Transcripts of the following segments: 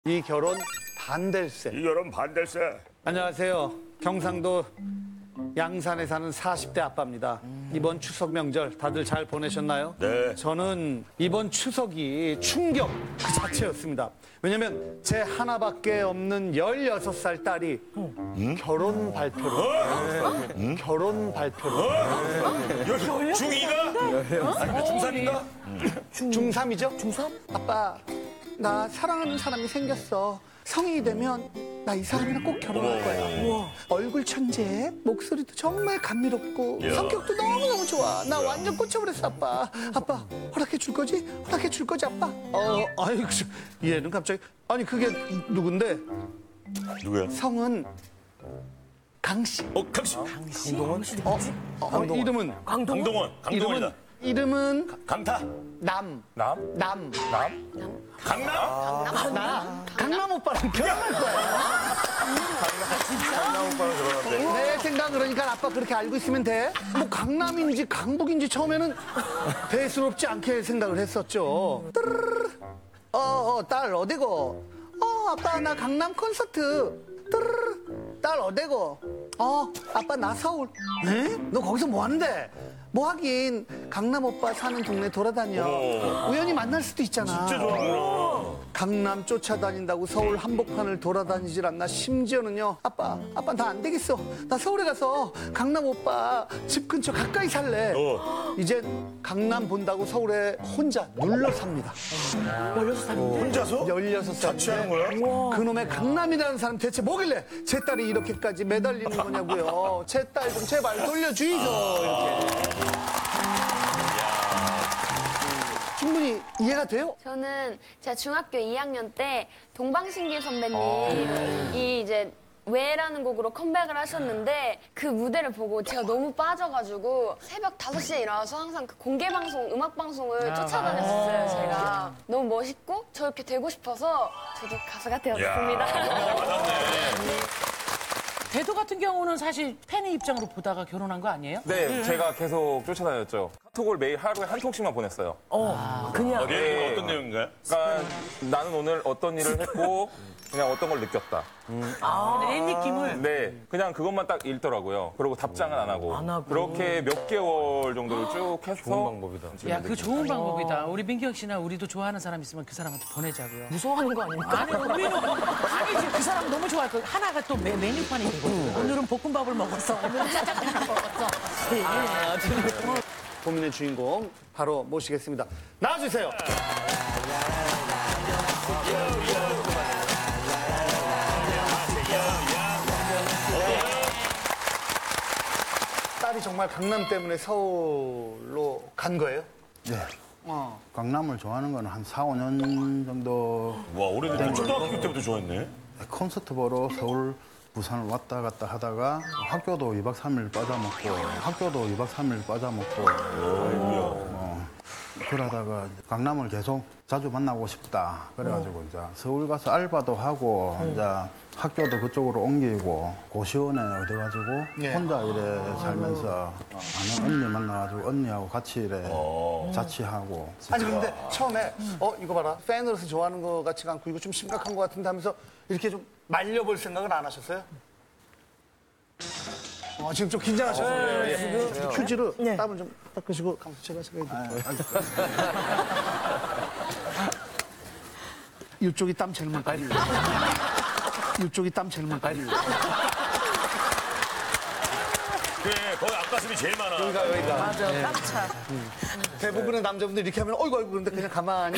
이 결혼 반댈세. 이 결혼 반댈세. 안녕하세요. 경상도 양산에 사는 40대 아빠입니다. 이번 추석 명절 다들 잘 보내셨나요? 네. 저는 이번 추석이 충격 그 자체였습니다. 왜냐면 제 하나밖에 없는 16살 딸이 결혼 발표를 결혼 발표를 중2가? 아니, 중3인가? 중3이죠? 중3? 아빠, 나 사랑하는 사람이 생겼어. 성인이 되면 나 이 사람이랑 꼭 결혼할 거야. 얼굴 천재, 목소리도 정말 감미롭고 성격도 너무너무 좋아. 나 완전 꽂혀버렸어, 아빠. 아빠, 허락해 줄 거지? 허락해 줄 거지, 아빠? 아이고, 얘는 갑자기. 아니, 그게 누군데? 누구야? 성은 강씨. 강씨. 강동원? 이름은? 강동원. 강동원이다. 이름은 강타. 남. 남? 남. 강남? 나 강남 오빠랑 결혼할 거야. 강남 오빠랑 결혼한대. 내 생각 그러니까 아빠 그렇게 알고 있으면 돼. 뭐 강남인지 강북인지 처음에는 대수롭지 않게 생각을 했었죠. 뜨르르. 딸 어디고? 아빠 나 강남 콘서트. 뜨르르. 딸 어디고? 아빠 나 서울. 에? 너 거기서 뭐 하는데? 뭐 하긴 강남 오빠 사는 동네 돌아다녀. 우연히 만날 수도 있잖아. 진짜 좋아하구나. 강남 쫓아다닌다고 서울 한복판을 돌아다니질 않나. 심지어는요, 아빠 나 안 되겠어. 나 서울에 가서 강남 오빠 집 근처 가까이 살래. 이젠 강남 본다고 서울에 혼자 눌러 삽니다. 혼자서? 16살. 자취하는 거야? 그놈의 강남이라는 사람 대체 뭐길래 제 딸이 이렇게까지 매달리는 거냐고요. 제 딸 좀 제발 돌려주이소. 이렇게. 충분히 이해가 돼요? 저는 제가 중학교 2학년 때 동방신기 선배님이 이제 왜라는 곡으로 컴백을 하셨는데 그 무대를 보고 제가 너무 빠져가지고 새벽 5시에 일어나서 항상 그 공개방송, 음악방송을 쫓아다녔었어요, 제가. 너무 멋있고 저렇게 되고 싶어서 저도 가수가 되었습니다. 대도 같은 경우는 사실 팬의 입장으로 보다가 결혼한 거 아니에요? 네, 제가 계속 쫓아다녔죠. 카톡을 매일 하루에 한 통씩만 보냈어요. 그냥. 네. 어떤 내용인가요? 그러니까 나는 오늘 어떤 일을 했고 그냥 어떤 걸 느꼈다. 애 느낌을. 네, 그냥 그것만 딱 읽더라고요. 그리고 답장은 안 하고. 그렇게 몇 개월 정도를 쭉 해서. 좋은 방법이다. 야, 그거 좋은 방법이다. 우리 민경 씨나 우리도 좋아하는 사람 있으면 그 사람한테 보내자고요. 무서워하는 거 아닙니까? 아니, 우리는 아니지. 그 사람 너무 좋아할 거야. 하나가 또 메뉴판이 있거든. 오늘은 볶음밥을 먹었어. 오늘은 짜장면을 먹었어. 고민의 주인공 바로 모시겠습니다. 나와주세요. 딸이 정말 강남 때문에 서울로 간 거예요? 네. 강남을 좋아하는 건 한 4, 5년 정도. 와, 오래됐네. 초등학교 때부터 좋아했네. 콘서트 보러 서울, 부산을 왔다 갔다 하다가 학교도 2박 3일 빠져먹고 그러다가 강남을 계속 자주 만나고 싶다. 그래가지고 이제 서울 가서 알바도 하고 이제 학교도 그쪽으로 옮기고 고시원에 얻어가지고 혼자 이래 살면서 아는 언니 만나가지고 언니하고 같이 이래 자취하고. 아니 근데 처음에 이거 봐라 팬으로서 좋아하는 것 같지가 않고 이거 좀 심각한 것 같은데 하면서 이렇게 좀 말려볼 생각은 안 하셨어요? 지금 좀 긴장하셨어요. 지금 휴지로 땀을 좀 닦으시고 제가 이쪽이 땀 제일 많다. 이쪽이 땀 제일 많다. 그래, 거기 앞가슴이 제일 많아. 여기가. 맞아, 딱 차. 대부분의 남자분들 이렇게 하면 어이구 그런데 그냥 가만히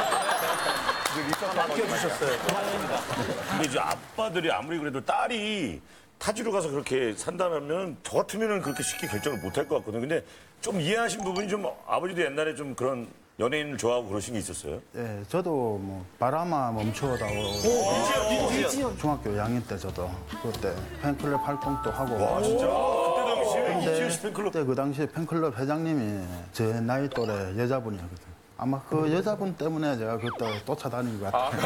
맡겨주셨어요. 근데 이제 아빠들이 아무리 그래도 딸이 타지로 가서 그렇게 산다면 저 같으면 그렇게 쉽게 결정을 못 할 것 같거든요. 근데 좀 이해하신 부분이 좀 아버지도 옛날에 좀 그런 연예인을 좋아하고 그러신 게 있었어요? 예, 저도 뭐 바람아 멈추어다고 중학교 2학년 때 저도 그때 팬클럽 활동도 하고. 와, 진짜? 그때 당시에 이지현 씨 팬클럽. 그때 그 당시에 팬클럽 회장님이 제 나이 또래 여자분이었거든요. 아마 그 여자분 때문에 제가 그때 쫓아다닌 것 같아요.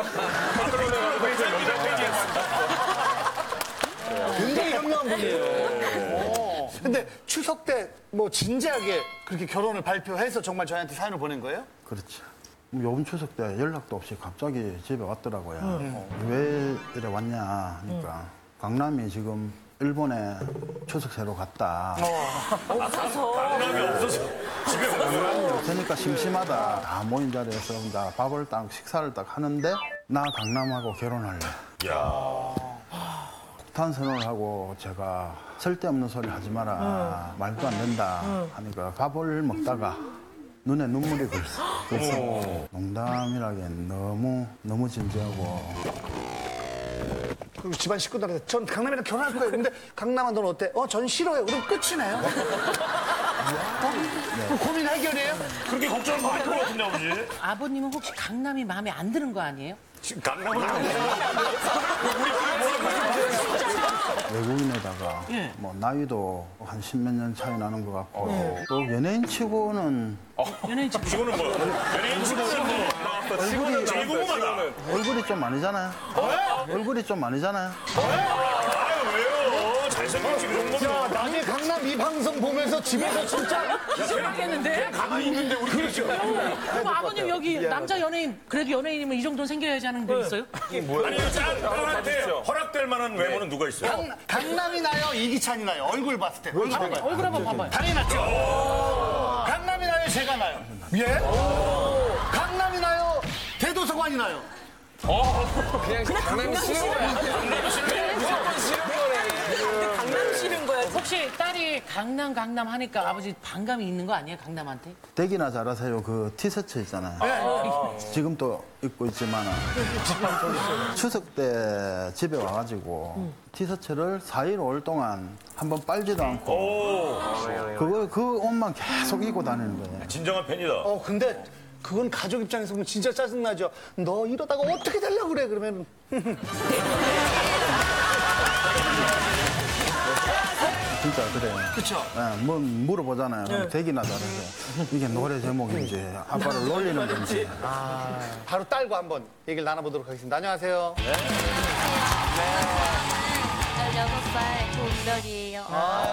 굉장히 현명한 분이에요. 근데 추석 때 뭐 진지하게 그렇게 결혼을 발표해서 정말 저희한테 사연을 보낸 거예요? 그렇죠. 요번 추석 때 연락도 없이 갑자기 집에 왔더라고요. 왜 이래 왔냐 하니까 강남이 지금 일본에 추석 새로 갔다. 강남이 없어서 집에 온 거야? 그러니까 심심하다. 다 모인 자리에서 나 밥을 딱 식사를 딱 하는데 나 강남하고 결혼할래. 야. 폭탄 선언을 하고 제가 쓸데없는 소리 하지 마라. 말도 안 된다 하니까 밥을 먹다가 눈에 눈물이 글썽. 농담이라기엔 너무 진지하고. 그리고 집안 식구들한테 전 강남이랑 결혼할 거예요. 근데 강남아 넌 어때? 전 싫어요. 그럼 끝이네요. 그럼 고민 해결이에요? 그렇게 걱정을 많이 할 것 같은데, 아버지? 아버님은 혹시 강남이 마음에 안 드는 거 아니에요? 지금 강남은 안 돼. 외국인에다가 예. 뭐 나이도 한 십몇 년 차이 나는 것 같고 또 연예인 치고는 연예인 집 지금은 뭐, 연예인 치고는 뭐, 얼굴이 제일 궁금하다. 얼굴이 좀 아니잖아요. 얼굴이 좀 아니잖아요. 아유, 왜요? 잘생긴 그 정도면. 야, 나중에 강남 이 방송 보면서 집에서 진짜 생겼겠는데? 가만히 있는데 우리 그렇죠. 그럼 아버님 여기 남자 연예인 그래도 연예인이면 이 정도는 생겨야지 하는 데 있어요? 아니, 딸한테 허락될 만한 외모는 누가 있어요? 강남이 나요? 이기찬이 나요? 얼굴 봤을 때. 얼굴 봐봐요. 얼굴 한번 봐봐요. 당연히 낫죠. 강남이 나요? 제가 나요? 예? 강남이 나요? 대도서관이 나요? 강남이 싫은 거야. 강남 싫은 거야. 혹시 딸이 강남 하니까 아버지 반감이 있는 거 아니에요? 강남한테? 댁이나 잘하세요. 그 티셔츠 있잖아요. 지금 또 입고 있지만 추석 때 집에 와가지고 티셔츠를 4일 5일 동안 한번 빨지도 않고 그걸 그 옷만 계속 입고 다니는 거예요. 진정한 팬이다. 근데 그건 가족 입장에서 보면 진짜 짜증나죠. 너 이러다가 어떻게 되려고 그래? 그러면 진짜 그래요. 그쵸? 뭐 물어보잖아요. 그럼 댁이나 잘해서 이게 노래 제목인지 아빠를 놀리는 건지. 바로 딸과 한번 얘기를 나눠보도록 하겠습니다. 안녕하세요. 16살 동별이에요.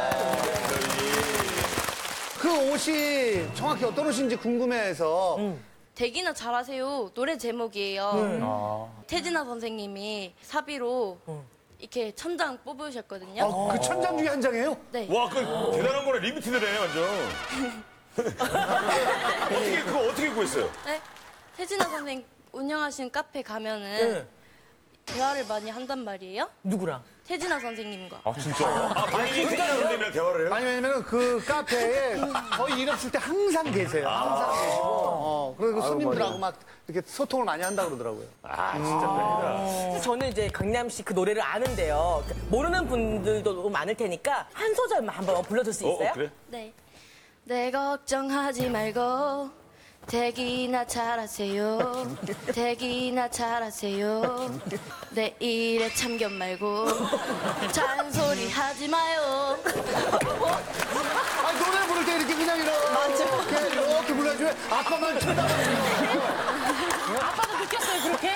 그 옷이 정확히 어떤 옷인지 궁금해해서 되기나 잘하세요. 노래 제목이에요. 태진아 선생님이 사비로 이렇게 천장 뽑으셨거든요. 그 천장 중에 한 장이에요? 네. 와, 그 대단한 거네. 리미티드네, 완전. 그거 어떻게 구했어요? 네. 태진아 선생님 운영하신 카페 가면은 대화를 많이 한단 말이에요. 누구랑? 태진아 선생님과. 아, 진짜요? 본인이 태진아 선생님이랑 대화를 해요? 아니, 왜냐면 그 카페에 거의 일 없을 때 항상 계세요. 항상 계시고. 그리고 손님들하고 막 이렇게 소통을 많이 한다고 그러더라고요. 아, 진짜 팬이다. 저는 이제 강남 씨 그 노래를 아는데요. 모르는 분들도 많을 테니까 한 소절만 한번 불러줄 수 있어요? 그래? 네. 내 걱정하지 말고 대기나 잘하세요. 대기나 잘하세요. 내 일에 참견 말고 잔소리 하지 마요. 아, 노래 부를 때 이렇게 그냥 이렇게 불러주면 아빠만 쳐다보는 아빠도 느꼈어요, 그렇게?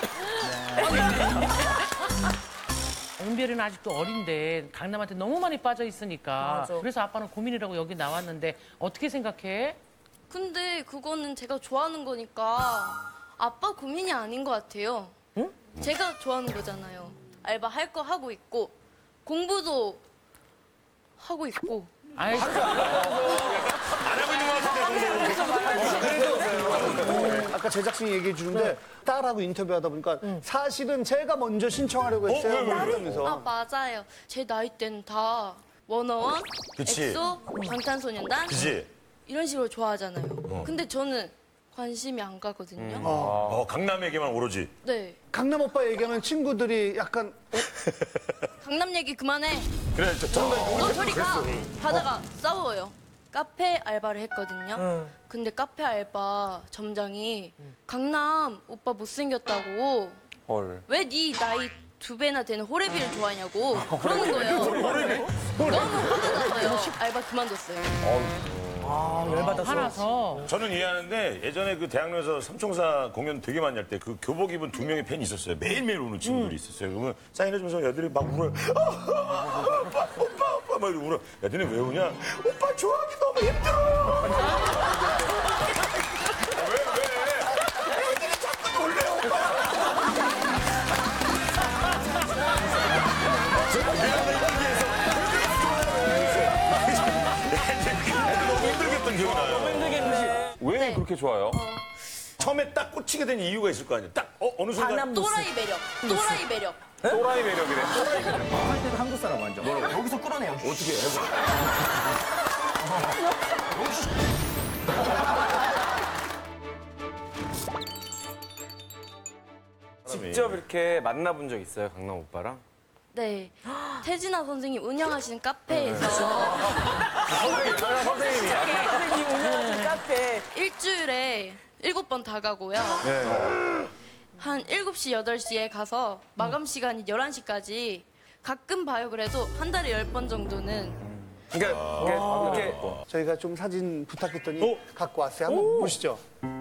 은별이는 아직도 어린데 강남한테 너무 많이 빠져 있으니까 맞아. 그래서 아빠는 고민이라고 여기 나왔는데 어떻게 생각해? 근데 그거는 제가 좋아하는 거니까 아빠 고민이 아닌 것 같아요. 응? 제가 좋아하는 거잖아요. 알바 할 거 하고 있고 공부도 하고 있고. 아이, 안 하고 있는 것 같은데. 아까 제작진이 얘기해 주는데 딸하고 인터뷰하다 보니까 사실은 제가 먼저 신청하려고 했어요. 그러면서. 아 맞아요. 제 나이 때는 다 워너원, 그치. 엑소, 방탄소년단 그지? 이런 식으로 좋아하잖아요. 근데 저는 관심이 안 가거든요. 강남에게만 오로지. 네. 강남 오빠 얘기하면 친구들이 약간 강남 얘기 그만해. 그래, 너 저리 가. 하다가 싸워요. 카페 알바를 했거든요. 근데 카페 알바 점장이 강남 오빠 못생겼다고 헐. 왜 네 나이 2배나 되는 호레비를 좋아하냐고 그러는 거예요. 너무 화가 나서요. 알바 그만뒀어요. 아, 열받아서. 화나서 저는 이해하는데 예전에 그 대학로에서 삼총사 공연 되게 많이 할 때 그 교복 입은 2명의 팬이 있었어요. 매일매일 오는 친구들이 있었어요. 그러면 사인해주면서 애들이 막 울어요. 오빠 막 이러고 울어. 야, 너네 왜 우냐? 오빠 좋아하기 너무 힘들어. 그렇게 좋아요? 처음에 딱 꽂히게 된 이유가 있을 거 아니에요. 딱 어느 순간 또라이 매력. 또라이 매력. 또라이 매력이래. 할 때도 한국 사람 완전. 여기서 끌어내요. 어떻게 해서 직접 이렇게 만나본 적 있어요, 강남 오빠랑? 네. 태진아 선생님 운영하시는 카페에서 선생님이 운영하는 카페. 일주일에 7번 다 가고요. 한 7시, 8시에 가서 마감 시간이 11시까지 가끔 봐요. 그래도 한 달에 10번 정도는. 그러니까 이렇게 저희가 좀 사진 부탁했더니 갖고 왔어요. 한번 보시죠.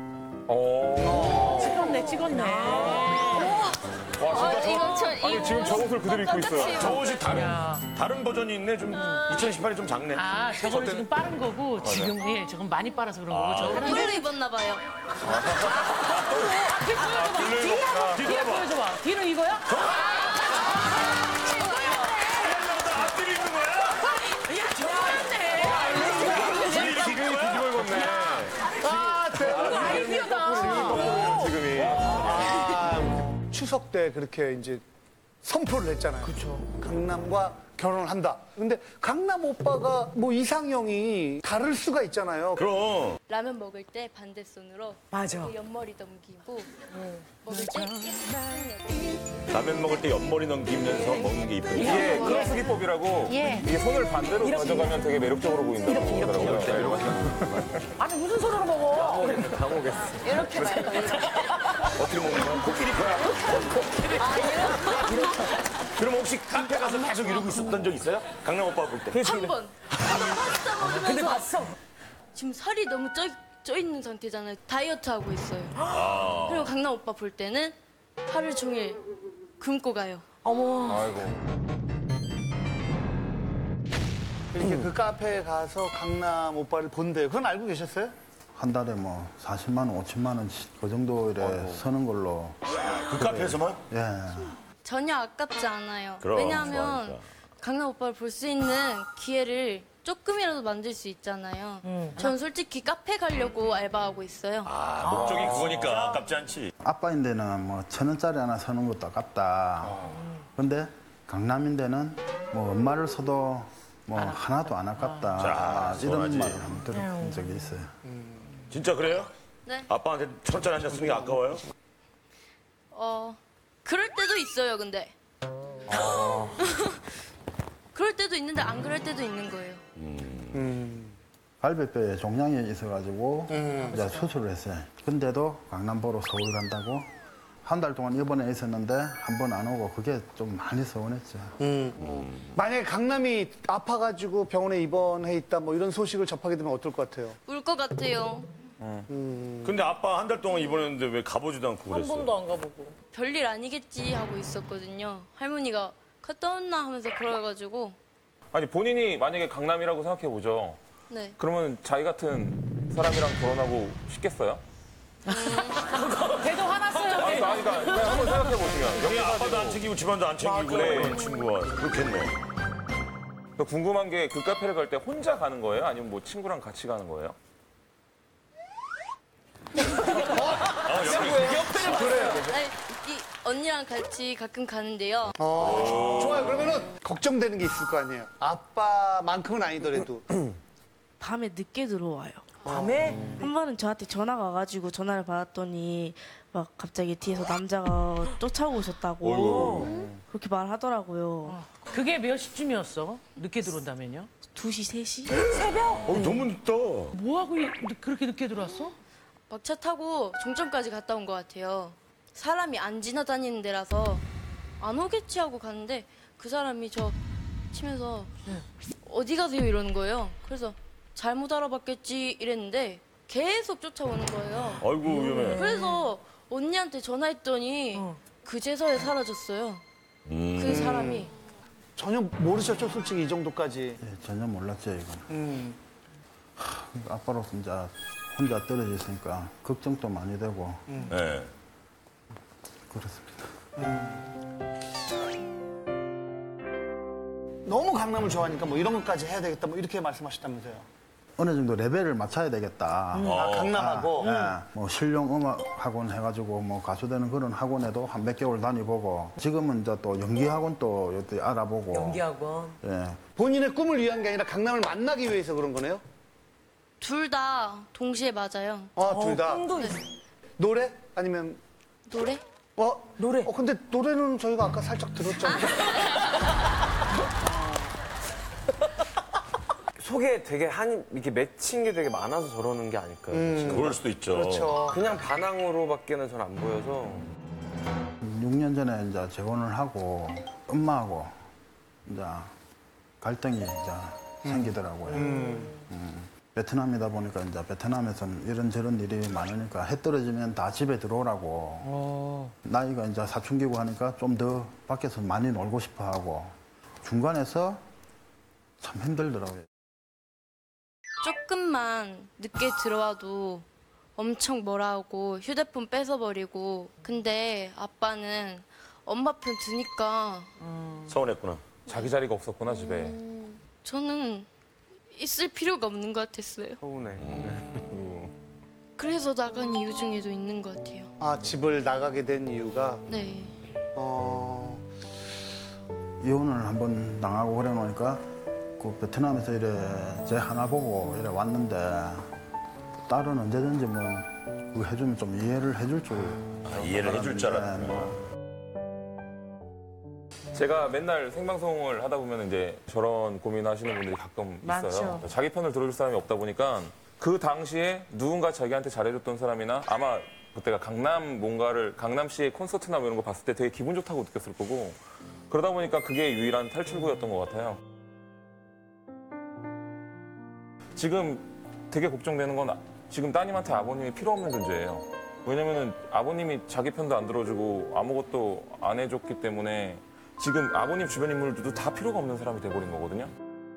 찍었네. 이거 저 아니, 지금 저 옷을 그대로 입고 있어요. 저 옷이 다른 버전이 있네. 좀 2018이 좀 작네. 아, 저거는 지금 빠른 거고, 지금, 예, 저건 많이 빨아서 그런 거고, 저거는. 뿔로 입었나 봐요. 뒤에 보여줘봐. 뒤는 이거야? 앞뒤로 입는 거야? 야, 저거였네. 지금이 뒤집어 입었네. 아, 대박. 아이디어다. 지금이. 추석 때 그렇게 이제 선포를 했잖아요. 그렇죠. 강남과 결혼을 한다. 근데 강남 오빠가 뭐 이상형이 다를 수가 있잖아요. 그럼. 라면 먹을 때 반대 손으로 맞아. 그 옆머리 넘기고 먹을 때 예쁜 라면 먹을 때 옆머리 넘기면서 먹는 게 이쁘니까. 이게 크로스 기법이라고 이게 손을 반대로 가져가면 되게 매력적으로 보인다고 그러더라고요. 이렇게. 아니, 무슨 손으로 먹어? 다 먹겠어. 이렇게 말고 어떻게 먹는 거야? 코끼리 거야? 그럼 혹시 카페 가서 계속 이러고 있었던 적 있어요? 강남 오빠 볼 때. 한 번. 파스타 먹으면서 근데 봤어. 지금 살이 너무 쪄 있는 상태잖아요. 다이어트 하고 있어요. 그리고 강남 오빠 볼 때는 하루 종일 굶고 가요. 아이고. 이렇게 그 카페에 가서 강남 오빠를 본대요. 그건 알고 계셨어요? 한 달에 뭐 40만 원, 50만 원 그 정도 이래 서는 걸로. 그 카페에서만? 예. 전혀 아깝지 않아요. 그럼, 왜냐하면 좋아하니까. 강남 오빠를 볼 수 있는 기회를 조금이라도 만들 수 있잖아요. 전 솔직히 카페 가려고 알바하고 있어요. 목적이 그거니까 아깝지 않지. 아빠인데는 뭐 1,000원짜리 하나 서는 것도 아깝다. 근데 강남인데는 뭐 엄마를 서도 뭐 하나도 안 아깝다. 자, 이런 시원하지. 말을 한번 들은 적이 있어요. 진짜 그래요? 네. 아빠한테 1,000원짜리 한 잔 쓰는 게 아까워요? 그럴 때도 있어요, 근데. 그럴 때도 있는데 안 그럴 때도 있는 거예요. 갈비뼈에 종양이 있어가지고 이제 수술을 했어요. 근데도 강남 보러 서울 간다고 한 달 동안 입원해 있었는데 한 번 안 오고 그게 좀 많이 서운했죠. 만약에 강남이 아파가지고 병원에 입원해 있다 뭐 이런 소식을 접하게 되면 어떨 것 같아요? 울 것 같아요. 근데 아빠 한 달 동안 입원했는데 왜 가보지도 않고 한 그랬어요? 번도 안 가보고. 별일 아니겠지 하고 있었거든요. 할머니가 갔다 왔나 하면서 그래가지고 아니, 본인이 만약에 강남이라고 생각해보죠. 네. 그러면 자기 같은 사람이랑 결혼하고 싶겠어요? 걔도 화났어요. 아니, 그러니까 그냥 한번 생각해보시면. 여기 아빠도 안 챙기고 집안도 안 챙기고 그런 친구가 그렇겠네. 궁금한 게 그 카페를 갈 때 혼자 가는 거예요? 아니면 뭐 친구랑 같이 가는 거예요? 아니, 이 언니랑 같이 가끔 가는데요. 좋아요. 그러면은 걱정되는 게 있을 거 아니에요. 아빠만큼은 아니더라도. 밤에 늦게 들어와요. 밤에? 한 번은 저한테 전화가 와가지고 전화를 받았더니 막 갑자기 뒤에서 남자가 쫓아오고 있었다고 그렇게 말하더라고요. 그게 몇 시쯤이었어? 늦게 들어온다면요? 2시, 3시? 너무 늦다. 뭐하고 그렇게 늦게 들어왔어? 막차 타고 종점까지 갔다 온 것 같아요. 사람이 안 지나다니는 데라서 안 오겠지 하고 갔는데 그 사람이 저 치면서 어디 가세요 이러는 거예요. 그래서 잘못 알아봤겠지 이랬는데 계속 쫓아오는 거예요. 아이고 위험해. 그래서 언니한테 전화했더니 그제서야 사라졌어요. 그 사람이. 전혀 모르셨죠, 솔직히 이 정도까지. 예, 전혀 몰랐죠, 이건. 아빠로서 이제 혼자 떨어져 있으니까 걱정도 많이 되고 네. 그렇습니다. 너무 강남을 좋아하니까 뭐 이런 것까지 해야 되겠다 뭐 이렇게 말씀하셨다면서요. 어느 정도 레벨을 맞춰야 되겠다. 강남하고. 뭐 실용 음악 학원 해가지고 뭐 가수 되는 그런 학원에도 한 몇 개월 다니보고 지금은 이제 또 연기 학원 또 여기 알아보고. 연기학원. 예. 본인의 꿈을 위한 게 아니라 강남을 만나기 위해서 그런 거네요? 둘 다 동시에 맞아요. 둘 다. 꿈도 노래? 아니면 노래? 노래. 근데 노래는 저희가 아까 살짝 들었잖아요. 속에 되게 이렇게 맺힌 게 되게 많아서 저러는 게 아닐까요? 그럴 수도 있죠. 그렇죠. 그냥 반항으로밖에는 전 안 보여서. 6년 전에 이제 재혼을 하고 엄마하고 이제 갈등이 이제 생기더라고요. 베트남이다 보니까 이제 베트남에서는 이런저런 일이 많으니까 해 떨어지면 다 집에 들어오라고. 나이가 이제 사춘기고 하니까 좀 더 밖에서 많이 놀고 싶어 하고 중간에서 참 힘들더라고요. 조금만 늦게 들어와도 엄청 뭐라 하고 휴대폰 뺏어버리고 근데 아빠는 엄마 편 드니까 서운했구나. 자기 자리가 없었구나 집에. 저는 있을 필요가 없는 것 같았어요. 서운해. 그래서 나간 이유 중에도 있는 것 같아요. 집을 나가게 된 이유가? 네. 이혼을 한번 당하고 그래 놓으니까 그 베트남에서 이래 제 하나 보고 이래 왔는데 딸은 언제든지 뭐 그거 해주면 좀 이해를 해줄 줄 이해를 해줄 줄 알았는데. 제가 맨날 생방송을 하다 보면 이제 저런 고민하시는 분들이 가끔 있어요. 많죠. 자기 편을 들어줄 사람이 없다 보니까 그 당시에 누군가 자기한테 잘해줬던 사람이나 아마 그때가 강남시의 콘서트나 뭐 이런 거 봤을 때 되게 기분 좋다고 느꼈을 거고 그러다 보니까 그게 유일한 탈출구였던 것 같아요. 지금 되게 걱정되는 건 지금 따님한테 아버님이 필요 없는 존재예요. 왜냐면은 아버님이 자기 편도 안 들어주고 아무것도 안 해줬기 때문에 지금 아버님 주변 인물들도 다 필요가 없는 사람이 돼버린 거거든요.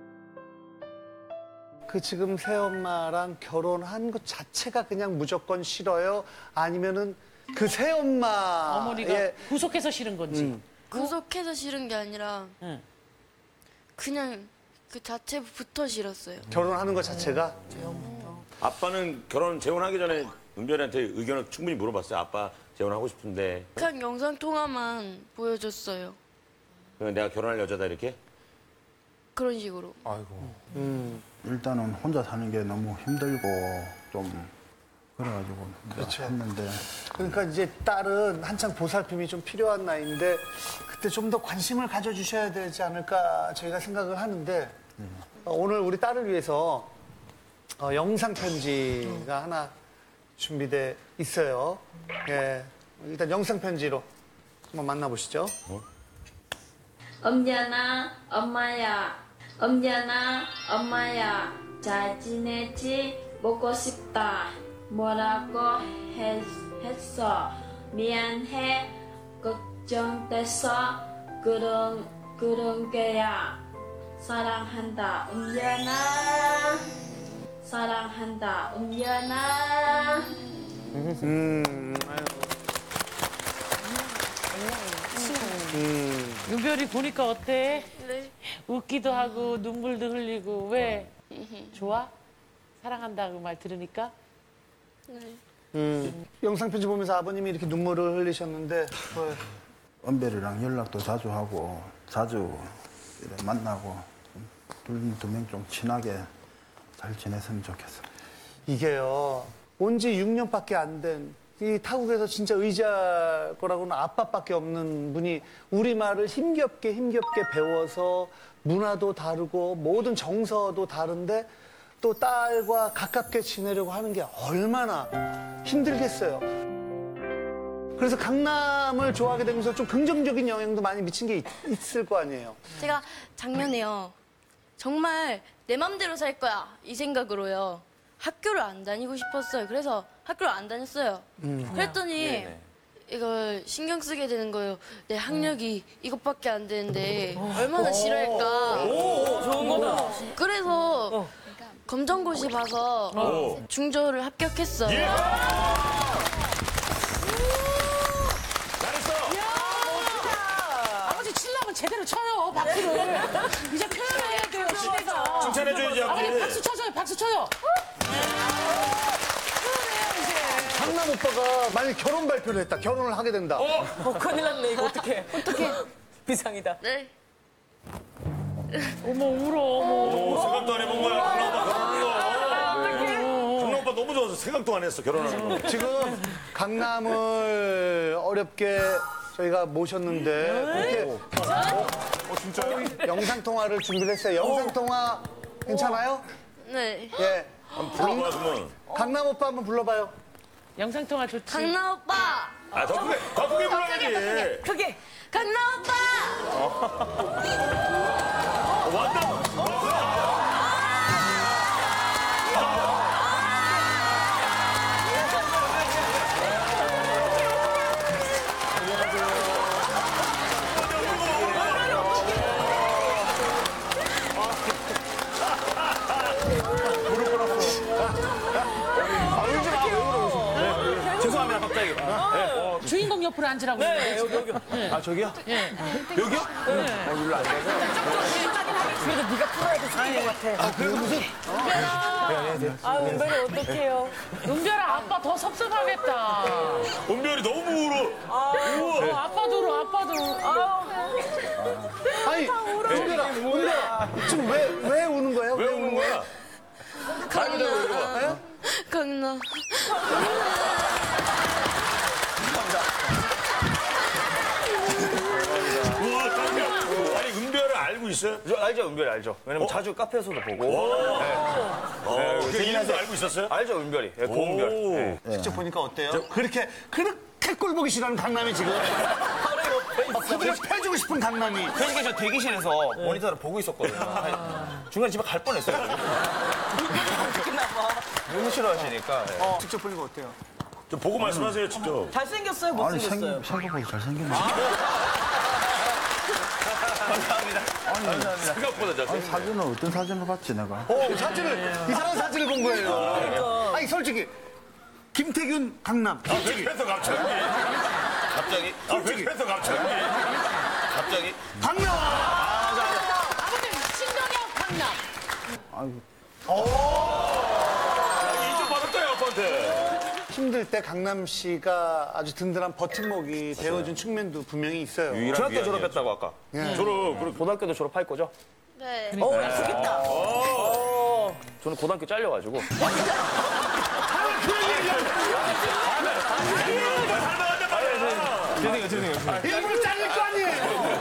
지금 새엄마랑 결혼한 것 자체가 그냥 무조건 싫어요? 아니면은 그 새엄마의 어머니가 구속해서 싫은 건지. 구속해서 싫은 게 아니라 응. 그냥 그 자체부터 싫었어요. 결혼하는 것 자체가? 아빠는 재혼하기 전에 은별이한테 의견을 충분히 물어봤어요. 아빠 재혼하고 싶은데. 그냥 영상통화만 보여줬어요. 내가 결혼할 여자다 이렇게? 그런 식으로. 아이고. 일단은 혼자 사는 게 너무 힘들고 좀 그래가지고 그렇죠. 했는데 그러니까 이제 딸은 한창 보살핌이 좀 필요한 나이인데 그때 좀 더 관심을 가져주셔야 되지 않을까 저희가 생각을 하는데 오늘 우리 딸을 위해서 영상 편지가 하나 준비돼 있어요. 예, 일단 영상 편지로 한번 만나보시죠. 엄연아, 엄마야. 엄연아, 엄마야. 잘 지내지? 보고 싶다. 뭐라고 했어? 미안해. 걱정돼서 그런 게야. 사랑한다, 엄연아. 사랑한다, 엄연아. 은별이 보니까 어때? 네. 웃기도 하고 눈물도 흘리고 왜? 좋아? 사랑한다 그 말 들으니까? 네. 영상 편지 보면서 아버님이 이렇게 눈물을 흘리셨는데 은별이랑 연락도 자주 하고 자주 이래 만나고 두 명 좀 친하게 잘 지냈으면 좋겠어. 이게요 온 지 6년밖에 안 된 이 타국에서 진짜 의지할 거라고는 아빠밖에 없는 분이 우리말을 힘겹게 배워서 문화도 다르고 모든 정서도 다른데 또 딸과 가깝게 지내려고 하는 게 얼마나 힘들겠어요. 그래서 강남을 좋아하게 되면서 좀 긍정적인 영향도 많이 미친 게 있을 거 아니에요. 제가 작년에요. 정말 내 맘대로 살 거야. 이 생각으로요. 학교를 안 다니고 싶었어요. 그래서 학교를 안 다녔어요. 그랬더니 이걸 신경 쓰게 되는 거예요. 내 학력이 이것밖에 안 되는데 얼마나 싫어할까. 좋은 거다. 그래서 검정고시 봐서 중저를 합격했어요. 아버지 칠라면 제대로 쳐요, 박수를. 이제 표현해야 돼요, 시대가. 칭찬해줘야지, 아버님 아버지. 박수 쳐줘요, 박수 쳐요. 강남 오빠가 만약 결혼 발표를 했다. 결혼을 하게 된다. 큰일 났네, 이거 어떡해. 어떡해. 비상이다. 네. 어머, 울어, 어머. 오, 생각도 안 해본 거야. 강남 오빠 결혼한 거. 강남 오빠 너무 좋아서 생각도 안 했어, 결혼하는 거. 지금 강남을 어렵게 저희가 모셨는데 이렇게 진짜요? 영상 통화를 준비를 했어요. 영상 통화 괜찮아요? 네. 예. 불러봐, 그러면. 강남 오빠 한번 불러봐요. 영상통화 좋지. 강남 오빠. 아, 더 크게 불러야지. 크게. 강남 오빠. 완전. 죄송합니다, 갑자기. 주인공 옆으로 앉으라고. 네, 여기. 아, 저기요? 예. 여기요? 일로 앉아서. 그래도 네가 풀어야 돼, 스킬인 것 같아. 아, 은별이 어떡해요. 은별아, 아빠 더 섭섭하겠다. 은별이 너무 울어. 아빠도 울어, 아빠도 울어. 아니, 은별아, 지금 왜 우는 거예요? 왜 우는 거야? 강남. 강남. 우와, 깜짝. 아니, 은별을 알고 있어요? 알죠, 은별이 알죠. 왜냐면 자주 카페에서도 보고. 그 이름도 알고 있었어요? 알죠, 은별이. 예, 고은별. 오. 예. 직접 보니까 어때요? 그렇게 꼴 보기 싫어하는 강남이 지금. 그들을 패주고 싶은 강남이. 그러니까 저 대기실에서 모니터를 보고 있었거든요. 중간에 집에 갈 뻔했어요. 끝나봐. 너무 싫어하시니까. 예. 직접 보니까 어때요? 좀 보고 말씀하세요, 직접. 잘생겼어요, 아니, 못생겼어요? 생각보다 잘생겼네. 감사합니다. 생각보다 잘 아니, 사진은 어떤 사진을 봤지, 내가? 사진을, 이상한 사진을 본 거예요. 아니, 솔직히. 김태균 강남. 왜 뺐어, 갑자기? 갑자기? 왜 뺐어, 갑자기? 갑자기? 강남! 아버님, 신동엽 강남. 아이고. 인정 받았다, 아빠한테. 힘들 때 강남 씨가 아주 든든한 버팀목이 되어준 측면도 분명히 있어요. 중학교 졸업했다고 아까. 고등학교도 졸업할 거죠? 네. 약속했다. 저는 고등학교 잘려가지고. 일부러 잘릴 거 아니에요?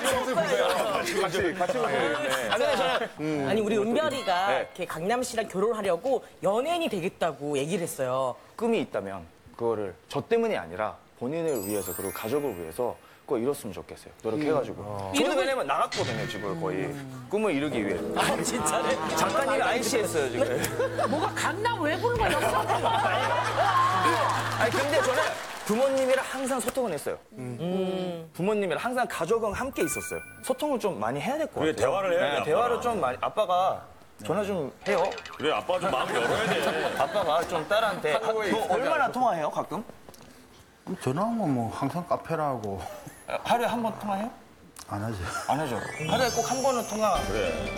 같이 보세요. 아니, 우리 은별이가 이렇게 강남 씨랑 결혼하려고 연예인이 되겠다고 얘기를 했어요. 꿈이 있다면 그거를 저 때문이 아니라 본인을 위해서 그리고 가족을 위해서 꼭 이뤘으면 좋겠어요. 노력해가지고. 저는 왜냐면 나갔거든요, 집을 거의. 꿈을 이루기 위해. 아, 진짜네. 작가님 IC 했어요, 지금. 뭐가 강남 왜 부른 거야, 아니, 근데 저는 부모님이랑 항상 소통을 했어요. 부모님이랑 항상 가족은 함께 있었어요. 소통을 좀 많이 해야 될 것 같아요. 그래, 대화를 해야 돼, 아빠랑. 대화를 좀 많이. 아빠가 전화 좀 해요. 그래, 아빠가 좀 마음 열어야 돼. 아빠가 좀 딸한테. 너 얼마나 통화해요, 가끔? 전화하면 뭐 항상 카페라고. 하루에 한 번 통화해요? 안 하지. 안 하죠. 하루에 꼭 한 번은 통화. 그래.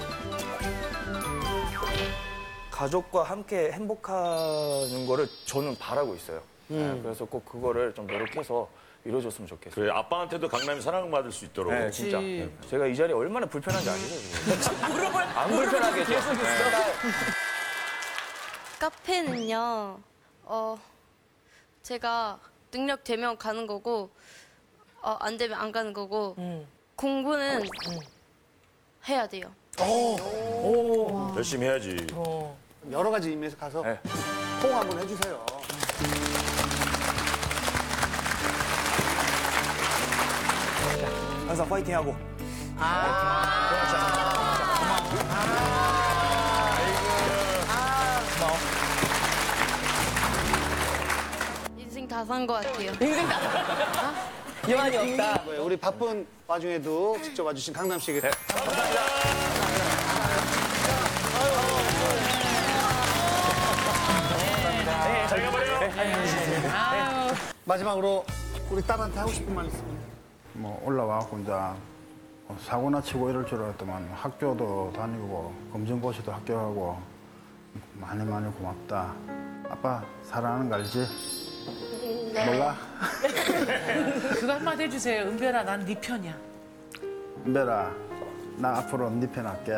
가족과 함께 행복하는 거를 저는 바라고 있어요. 그래서 꼭 그거를 좀 노력해서 이루어졌으면 좋겠어요. 그래, 아빠한테도 강남이 사랑받을 수 있도록. 네, 진짜. 제가 이 자리에 얼마나 불편한지 아시죠? 지금? 안 불편하게 계속 있어. 카페는요, 제가 능력 되면 가는 거고, 안 되면 안 가는 거고, 공부는 해야 돼요. 열심히 해야지. 여러 가지 의미에서 가서 네. 호응 한번 해주세요. 항상 파이팅하고. 인생 다 산 거 같아요. 여한이 없다. 우리 바쁜 와중에도 직접 와주신 강남 씨에게 잘 가버려. 마지막으로 우리 딸한테 하고 싶은 말 있으면 뭐 올라와갖고 이제 사고나 치고 이럴 줄 알았더만 학교도 다니고 검정고시도 합격하고 많이 고맙다. 아빠 사랑하는 거 알지? 몰라? 그거 한마디 해주세요. 은별아, 난 네 편이야. 은별아, 나 앞으로 네 편 할게.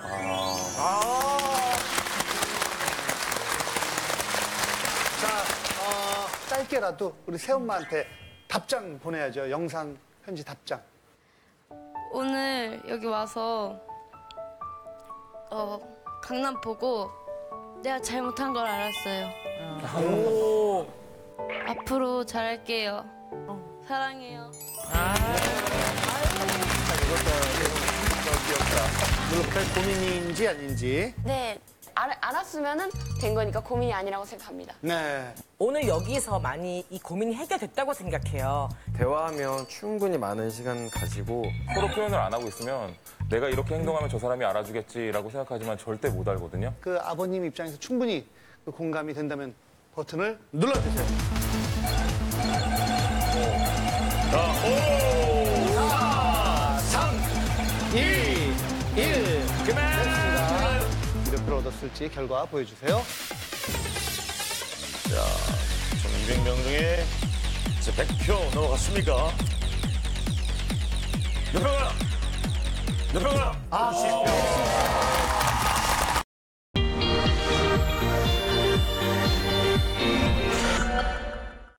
자, 짧게라도 우리 새엄마한테 답장 보내야죠. 영상 편지 답장. 오늘 여기 와서 강남 보고 내가 잘못한 걸 알았어요. 앞으로 잘할게요. 사랑해요. 물론 고민인지 아닌지. 네, 알았으면은 된 거니까 고민이 아니라고 생각합니다. 네. 오늘 여기서 많이 이 고민이 해결됐다고 생각해요. 대화하면 충분히 많은 시간 가지고 서로 표현을 안 하고 있으면 내가 이렇게 행동하면 저 사람이 알아주겠지라고 생각하지만 절대 못 알거든요. 그 아버님 입장에서 충분히 그 공감이 된다면 버튼을 눌러주세요. 자, 5, 4, 3, 2, 1. 그만! 몇 표 얻었을지 결과 보여주세요. 자, 200명 중에 이제 100표 넘어갔습니까? 몇 표가? 몇 표가? 90표.